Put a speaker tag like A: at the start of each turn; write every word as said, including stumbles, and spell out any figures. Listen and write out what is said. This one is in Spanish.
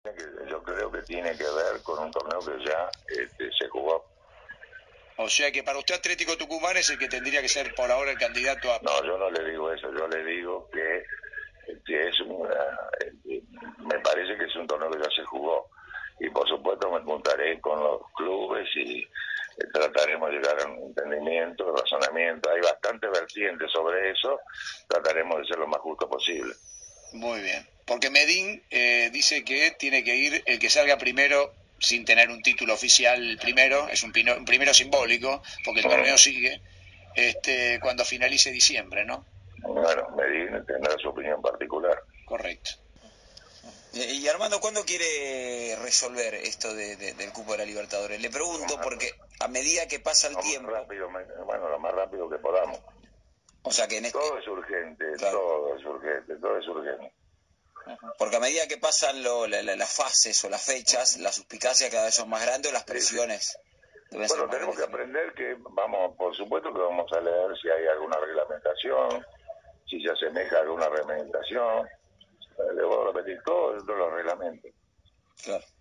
A: Yo creo que tiene que ver con un torneo que ya este, se jugó.
B: O sea que para usted Atlético Tucumán es el que tendría que ser por ahora el candidato a...
A: No, yo no le digo eso, yo le digo que, que es una, me parece que es un torneo que ya se jugó. Y por supuesto me juntaré con los clubes y trataremos de llegar a un entendimiento, razonamiento. Hay bastantes vertientes sobre eso, trataremos de ser lo más justo posible.
B: Muy bien, porque Medín eh, dice que tiene que ir el que salga primero sin tener un título oficial primero, es un, pino, un primero simbólico, porque el torneo sigue, este, cuando finalice diciembre, ¿no?
A: Bueno, Medín tendrá su opinión particular.
B: Correcto.
C: Y Armando, ¿cuándo quiere resolver esto de, de, del cupo de la Libertadores? Le pregunto porque a medida que pasa el
A: lo
C: tiempo...
A: Más rápido, bueno, lo más rápido que podamos.
C: O sea que en este...
A: Todo es urgente,
C: claro.
A: todo es urgente, todo es urgente.
C: Porque a medida que pasan lo, la, la, las fases o las fechas, las suspicacias cada vez son más grandes o las presiones... Sí, sí.
A: Bueno, ser tenemos que aprender que, vamos, por supuesto que vamos a leer si hay alguna reglamentación, si se asemeja a alguna reglamentación. Le voy a repetir todo dentro de los reglamentos.
C: Claro.